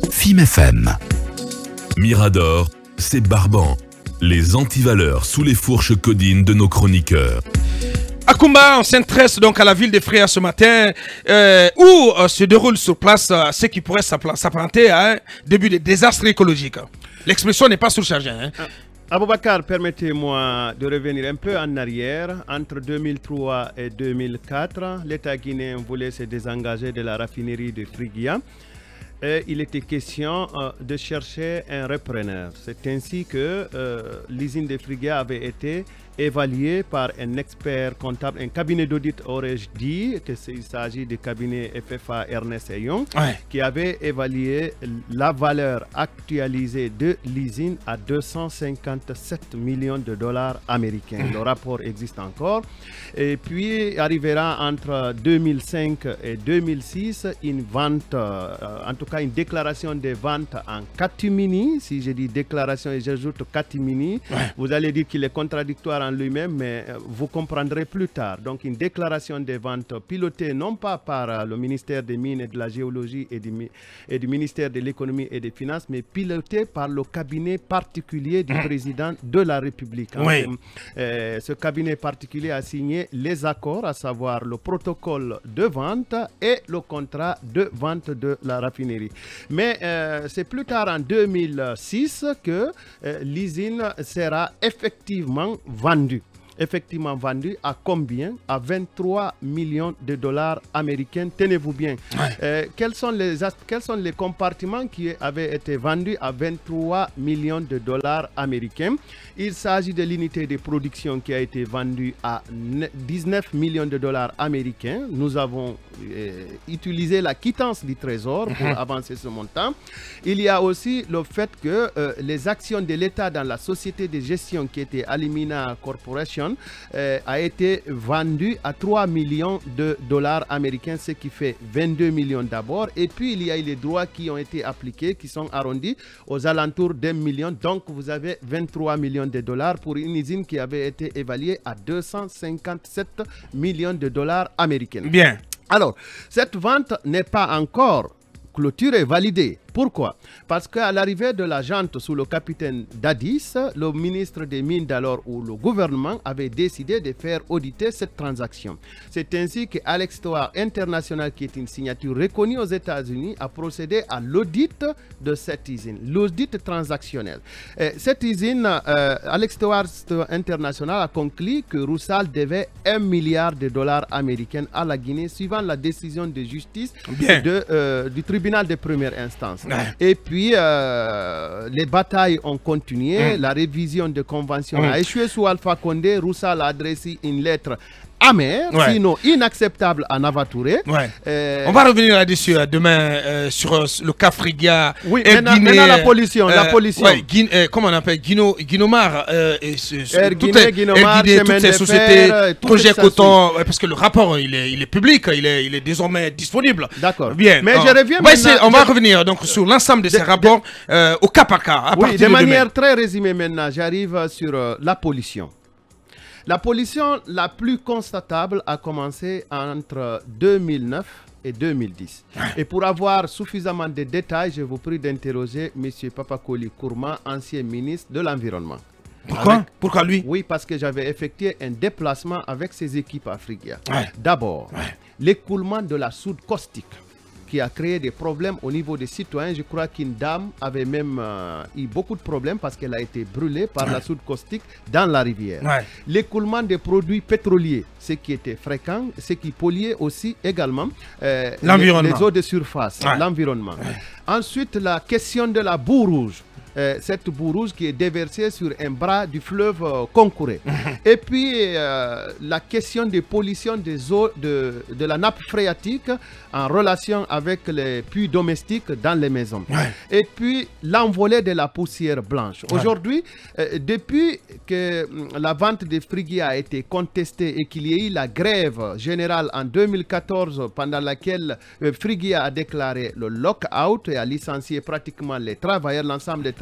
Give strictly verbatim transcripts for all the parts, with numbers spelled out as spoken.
F I M F M. Mirador, c'est barbant. Les antivaleurs sous les fourches codines de nos chroniqueurs. À Kumba, on s'intéresse donc à la ville des Frères ce matin, euh, où euh, se déroule sur place euh, ce qui pourrait s'apparenter à un début de désastre écologique. L'expression n'est pas surchargée. Hein. Aboubakar, permettez-moi de revenir un peu en arrière. Entre deux mille trois et deux mille quatre, l'État guinéen voulait se désengager de la raffinerie de Frigia. Et il était question euh, de chercher un repreneur. C'est ainsi que euh, l'usine de Frigia avait été évaluée par un expert comptable, un cabinet d'audit, aurais-je dit, qu'il s'agit du cabinet F F A Ernest et Young, ouais. qui avait évalué la valeur actualisée de l'usine à deux cent cinquante-sept millions de dollars américains. Le rapport existe encore. Et puis arrivera entre deux mille cinq et deux mille six une vente, euh, en tout cas une déclaration de vente en catimini. Si je dis déclaration et j'ajoute catimini, ouais. vous allez dire qu'il est contradictoire en lui-même, mais vous comprendrez plus tard. Donc une déclaration de vente pilotée non pas par le ministère des Mines et de la Géologie et du, et du ministère de l'Économie et des Finances, mais pilotée par le cabinet particulier du président de la République. Oui. Euh, ce cabinet particulier a signé les accords, à savoir le protocole de vente et le contrat de vente de la raffinerie. Mais euh, c'est plus tard en deux mille six que euh, l'usine sera effectivement vendue. Effectivement vendu à combien? À vingt-trois millions de dollars américains. Tenez-vous bien. Ouais. Euh, quels, sont les, quels sont les compartiments qui avaient été vendus à vingt-trois millions de dollars américains? Il s'agit de l'unité de production qui a été vendue à dix-neuf millions de dollars américains. Nous avons euh, utilisé la quittance du Trésor pour mm-hmm. avancer ce montant. Il y a aussi le fait que euh, les actions de l'État dans la société de gestion qui était Alimina Corporation Euh, a été vendu à trois millions de dollars américains, ce qui fait vingt-deux millions d'abord. Et puis, il y a eu les droits qui ont été appliqués, qui sont arrondis aux alentours d'un million. Donc, vous avez vingt-trois millions de dollars pour une usine qui avait été évaluée à deux cent cinquante-sept millions de dollars américains. Bien. Alors, cette vente n'est pas encore clôturée, validée. Pourquoi? Parce qu'à l'arrivée de la jante sous le capitaine Dadis, le ministre des Mines d'alors ou le gouvernement avait décidé de faire auditer cette transaction. C'est ainsi que Alex Toar International, qui est une signature reconnue aux États-Unis, a procédé à l'audit de cette usine, l'audit transactionnel. Et cette usine, euh, Alex Toar International a conclu que Rusal devait un milliard de dollars américains à la Guinée, suivant la décision de justice de, euh, du tribunal de première instance. Et puis, euh, les batailles ont continué. Mmh. La révision de convention mmh. a échoué sous Alpha Condé. Roussal a adressé une lettre amère, ouais. sinon inacceptable à Navatouré. Ouais. Euh, On va revenir là-dessus euh, demain euh, sur euh, le cas Frigia. Oui, et maintenant, Guinée, maintenant la pollution. Euh, la pollution. Ouais, Guin, euh, comment on appelle Guino, Guinomar euh, et ce, ce, Air toutes, Guinée, Guinomar, Guinée, toutes ces sociétés, fer, projet coton, ouais, parce que le rapport il est, il est public, il est, il est désormais disponible. D'accord. Bien. Mais euh, je reviens on va, essayer, on va je... revenir donc sur l'ensemble de, de ces rapports de... Euh, au cas par cas. À oui, de, de manière demain. très résumée maintenant, j'arrive sur euh, la pollution. La pollution la plus constatable a commencé entre deux mille neuf et deux mille dix. Et pour avoir suffisamment de détails, je vous prie d'interroger M. Papakoli Kourma, ancien ministre de l'Environnement. Pourquoi avec... Pourquoi lui? Oui, parce que j'avais effectué un déplacement avec ses équipes africaines. Ouais. D'abord, ouais. l'écoulement de la soude caustique, qui a créé des problèmes au niveau des citoyens. Je crois qu'une dame avait même euh, eu beaucoup de problèmes parce qu'elle a été brûlée par ouais. la soude caustique dans la rivière. Ouais. L'écoulement des produits pétroliers, ce qui était fréquent, ce qui polluait aussi également euh, les, les eaux de surface, ouais. l'environnement. Ouais. Ensuite, la question de la boue rouge. Euh, cette boue rouge qui est déversée sur un bras du fleuve euh, Concouré. Et puis, euh, la question des pollutions des eaux de, de la nappe phréatique en relation avec les puits domestiques dans les maisons. Ouais. Et puis, l'envolée de la poussière blanche. Ouais. Aujourd'hui, euh, depuis que la vente des Frigia a été contestée et qu'il y a eu la grève générale en deux mille quatorze, pendant laquelle euh, Frigia a déclaré le lock-out et a licencié pratiquement les travailleurs, l'ensemble des travailleurs,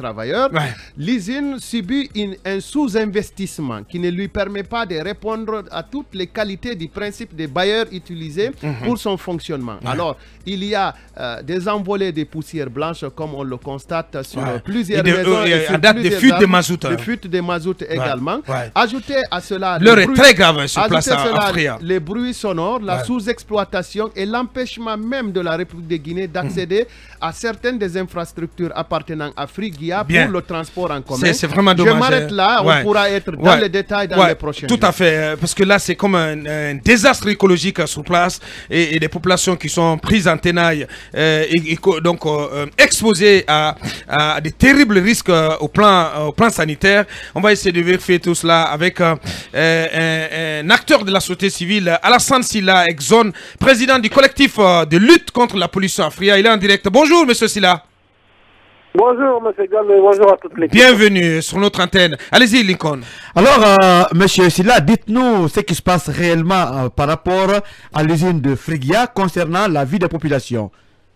travailleurs, Ouais. l'usine subit une- un sous-investissement qui ne lui permet pas de répondre à toutes les qualités du principe des bailleurs utilisés pour son fonctionnement. Alors, il y a euh, des envolées de poussières blanches, comme on le constate sur Ouais. plusieurs Et de- maisons. euh, et et sur à date, des plusieurs fuites de arbres, mazout, hein. Des fuites de mazout également. Ouais. Ajoutez à cela... L'heure le est bruit- très grave hein, sur place Ajoutez à, à cela, Fria. les bruits sonores, la Ouais. sous-exploitation et l'empêchement même de la République de Guinée d'accéder à certaines des infrastructures appartenant à Frigia Bien. pour le transport en commun. C'est c'est vraiment dommage. Je m'arrête hein. là, Ouais. on pourra être dans Ouais. les détails dans Ouais, les prochains Tout jours. à fait, euh, parce que là c'est comme un, un désastre écologique euh, sur place et, et des populations qui sont prises en tenaille euh, et, et co- donc euh, euh, exposées à, à des terribles risques euh, au plan euh, au plan sanitaire. On va essayer de vérifier tout cela avec euh, euh, un, un acteur de la société civile, Alassane Silla Exxon, président du collectif euh, de lutte contre la pollution à Fria. Il est en direct. Bonjour Monsieur Silla. Bonjour, M. Gall, et bonjour à toutes les Bienvenue sur notre antenne. Allez-y Lincoln. Alors, euh, monsieur Silla, dites-nous ce qui se passe réellement euh, par rapport à l'usine de Frigia concernant la vie des populations.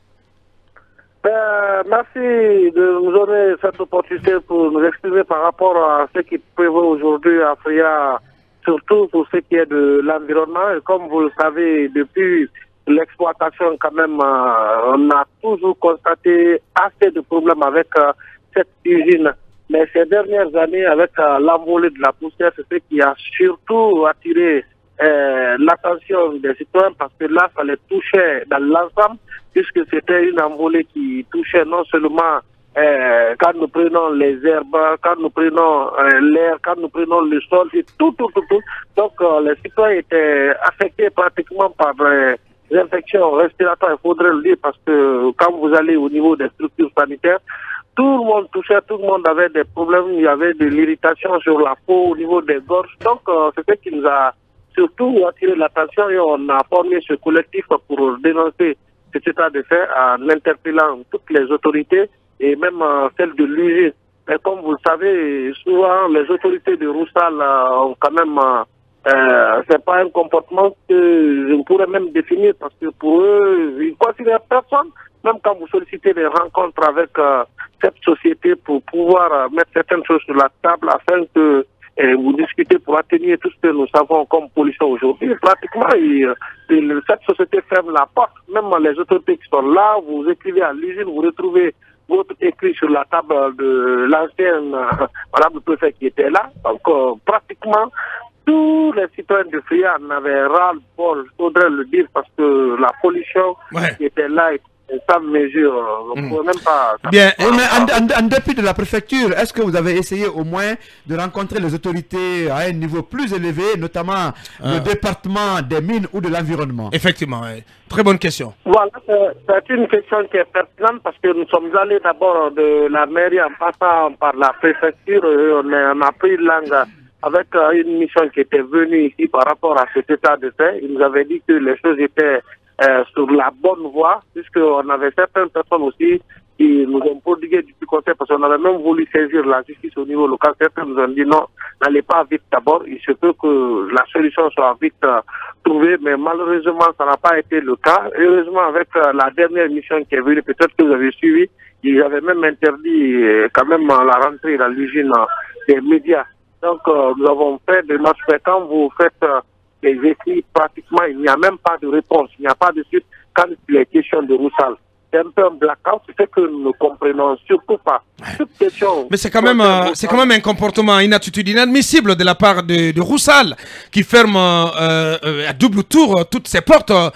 Ben, merci de nous donner cette opportunité pour nous exprimer par rapport à ce qui prévaut aujourd'hui à Fria, surtout pour ce qui est de l'environnement. Et comme vous le savez, depuis l'exploitation, quand même, euh, on a toujours constaté assez de problèmes avec euh, cette usine. Mais ces dernières années, avec euh, l'envolée de la poussière, c'est ce qui a surtout attiré euh, l'attention des citoyens, parce que là, ça les touchait dans l'ensemble, puisque c'était une envolée qui touchait non seulement euh, quand nous prenons les herbes, quand nous prenons euh, l'air, quand nous prenons le sol, et tout, tout, tout, tout. Donc, euh, les citoyens étaient affectés pratiquement par euh, les infections respiratoires, il faudrait le dire, parce que quand vous allez au niveau des structures sanitaires, tout le monde touchait, tout le monde avait des problèmes, il y avait de l'irritation sur la peau, au niveau des gorges. Donc, euh, c'est ce qui nous a surtout attiré l'attention, et on a formé ce collectif pour dénoncer cet état de fait en interpellant toutes les autorités et même euh, celles de l'usine. Mais comme vous le savez, souvent les autorités de Roussal euh, ont quand même... Euh, euh, c'est pas un comportement que je ne pourrais même définir, parce que pour eux, ils ne considèrent personne. Même quand vous sollicitez des rencontres avec euh, cette société pour pouvoir euh, mettre certaines choses sur la table afin que euh, vous discutez pour atténuer tout ce que nous savons comme pollution aujourd'hui, pratiquement, il, il, cette société ferme la porte. Même les autorités qui sont là, vous écrivez à l'usine, vous retrouvez votre écrit sur la table de l'ancienne euh, madame le préfet qui était là. Donc, euh, pratiquement, tous les citoyens de Fria en avaient ras-le-bol, il faudrait le dire, parce que la pollution Ouais. qui était là était sans mesure. On ne pouvait même pas... Bien. Oui, mais en, en- en dépit de la préfecture, est-ce que vous avez essayé au moins de rencontrer les autorités à un niveau plus élevé, notamment le département des mines ou de l'environnement? Effectivement, ouais. Très bonne question. Voilà, c'est c'est une question qui est pertinente, parce que nous sommes allés d'abord de la mairie en passant par la préfecture, et on, est- on a pris langue avec euh, une mission qui était venue ici par rapport à cet état de fait. Ils nous avaient dit que les choses étaient euh, sur la bonne voie, puisqu'on avait certaines personnes aussi qui nous ont prodigué du conseil, parce qu'on avait même voulu saisir la justice au niveau local. Certains nous ont dit non, n'allez pas vite d'abord, il se peut que la solution soit vite euh, trouvée, mais malheureusement ça n'a pas été le cas. Heureusement, avec euh, la dernière mission qui est venue, peut-être que vous avez suivi, ils avaient même interdit euh, quand même euh, la rentrée dans l'usine euh, des médias. Donc euh, nous avons fait des marches, mais quand vous faites euh, les écrits, pratiquement il n'y a même pas de réponse, il n'y a pas de suite quand il est question de Roussal. C'est un peu un blackout, c'est que nous ne comprenons surtout pas. Toute question. Mais c'est quand même, euh, c'est quand même un comportement, une attitude inadmissible de la part de, de Roussal, qui ferme euh, euh, à double tour euh, toutes ses portes euh,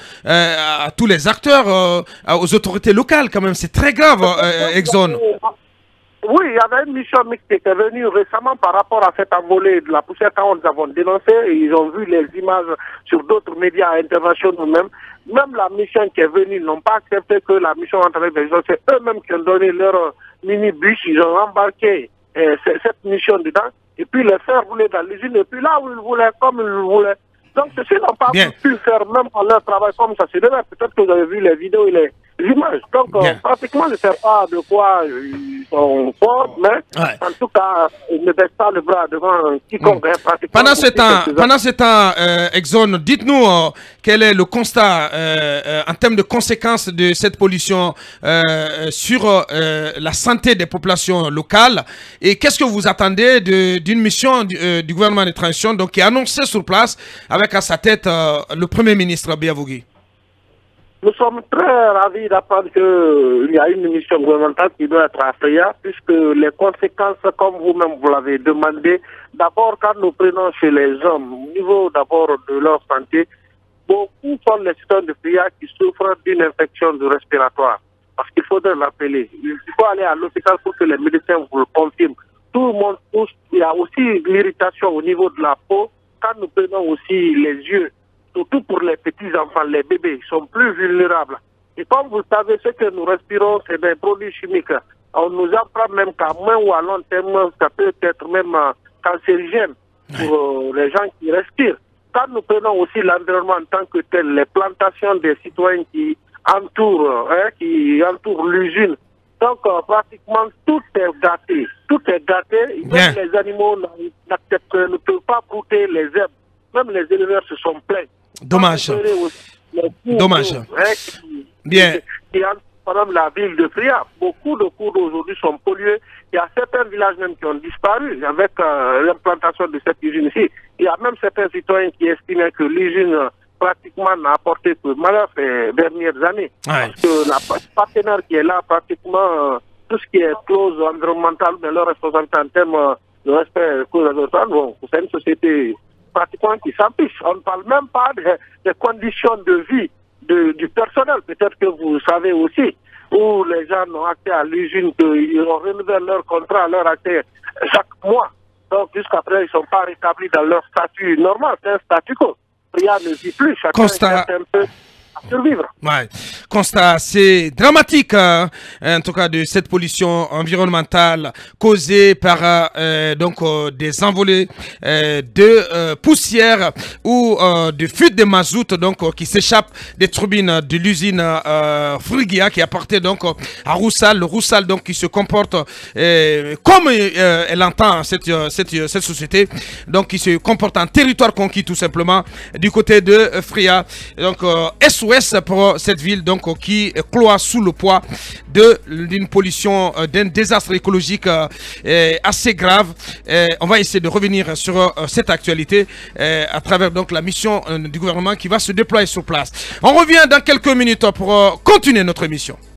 à tous les acteurs, euh, aux autorités locales. Quand même, c'est très grave, euh, Exxon. Oui, il y avait une mission mixte qui était venue récemment par rapport à cette envolée de la poussière quand nous avons dénoncé, et ils ont vu les images sur d'autres médias internationaux même. Même la mission qui est venue, ils n'ont pas accepté que la mission entre avec les gens. C'est eux-mêmes qui ont donné leur mini-bus, ils ont embarqué euh, cette mission dedans, et puis les faire rouler dans l'usine, et puis là où ils voulaient, comme ils le voulaient. Donc ceux-ci n'ont pas Bien. pu faire même par leur travail comme ça se devait. Peut-être que vous avez vu les vidéos et les images. Donc euh, pratiquement, je ne sais pas de quoi... Euh, sont forts, mais Ouais. en tout cas, ils ne baissent pas le bras devant quiconque. hein, pratiquement. Pendant ce Depuis temps, quelques pendant ce temps euh, Exxon, dites-nous euh, quel est le constat euh, euh, en termes de conséquences de cette pollution euh, sur euh, la santé des populations locales et qu'est-ce que vous attendez de- d'une mission du, euh, du gouvernement de transition donc, qui est annoncée sur place avec à sa tête euh, le Premier ministre Biavogui. Nous sommes très ravis d'apprendre qu'il y a une mission gouvernementale qui doit être à Freya, puisque les conséquences, comme vous-même vous l'avez demandé, d'abord quand nous prenons chez les hommes, au niveau d'abord de leur santé, beaucoup sont les citoyens de Freya qui souffrent d'une infection du respiratoire. Parce qu'il faudrait l'appeler. Il faut aller à l'hôpital pour que les médecins vous le confirment. Tout le monde touche. Il y a aussi l'irritation au niveau de la peau. Quand nous prenons aussi les yeux, surtout pour les petits-enfants, les bébés, ils sont plus vulnérables. Et comme vous savez, ce que nous respirons, c'est des produits chimiques. On nous apprend même qu'à moins ou à long terme, ça peut être même euh, cancérigène pour euh, les gens qui respirent. Quand nous prenons aussi l'environnement en tant que tel, les plantations des citoyens qui entourent, hein, qui entourent l'usine, donc euh, pratiquement tout est gâté. Tout est gâté. Bien. Même les animaux n'acceptent, ne peuvent pas brouter les herbes. Même les éleveurs se sont plaints. Dommage. Quand vous verrez aussi les cours Dommage. d'eau, hein, qui- Bien. qui- qui entrent, par exemple, la ville de Freya, beaucoup de cours d'eau aujourd'hui sont pollués. Il y a certains villages même qui ont disparu avec euh, l'implantation de cette usine ici. Il y a même certains citoyens qui estimaient que l'usine euh, pratiquement n'a apporté que malheur ces dernières années. Ouais. Parce que la partenaire qui est là, pratiquement, euh, tout ce qui est clause environnementale, mais leur responsabilité en termes euh, de respect des clauses environnementales, bon, c'est une société pratiquement qui s'affiche. On ne parle même pas des, des conditions de vie de, du personnel. Peut-être que vous savez aussi, où les gens ont accès à l'usine, qu'ils ont renouvelé leur contrat, leur accès chaque mois. Donc jusqu'à présent, ils ne sont pas rétablis dans leur statut normal. C'est un statu quo. Rien ne vit plus. Chacun Constat. cherche un peu à survivre. Ouais. Constat assez dramatique, hein, en tout cas, de cette pollution environnementale causée par euh, donc euh, des envolées euh, de euh, poussière ou euh, de fuite de mazout donc euh, qui s'échappe des turbines de l'usine euh, Frugia qui appartient donc euh, à Roussal. Le Roussal donc qui se comporte euh, comme euh, elle entend cette, euh, cette, euh, cette société, donc qui se comporte en territoire conquis tout simplement du côté de euh, Freya. Donc euh, S O S pour cette ville donc euh, qui cloie sous le poids de d'une pollution, euh, d'un désastre écologique euh, euh, assez grave. Euh, on va essayer de revenir sur euh, cette actualité euh, à travers donc la mission euh, du gouvernement qui va se déployer sur place. On revient dans quelques minutes pour euh, continuer notre émission.